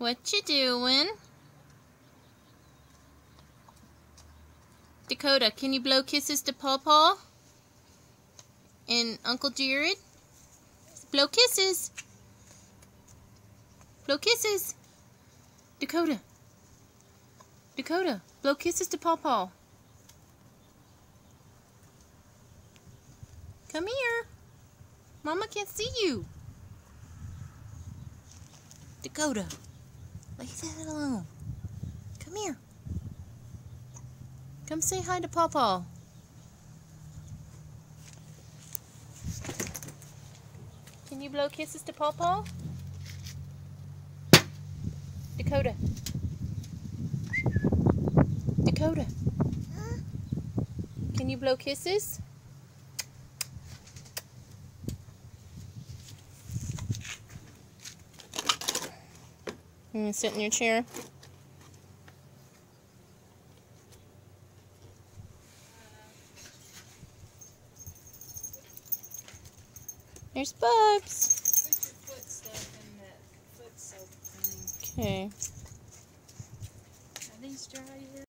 What you doing? Dakota, can you blow kisses to Paw and Uncle Jared? Blow kisses. Blow kisses. Dakota. Dakota, blow kisses to Paw. Come here. Mama can't see you. Dakota, leave that alone. Come here. Come say hi to Paw. Can you blow kisses to Paw? Dakota. Dakota. Can you blow kisses? You gonna sit in your chair? There's Bubs. Put your foot stuff in that foot soap thing. Okay. Are these dry yet?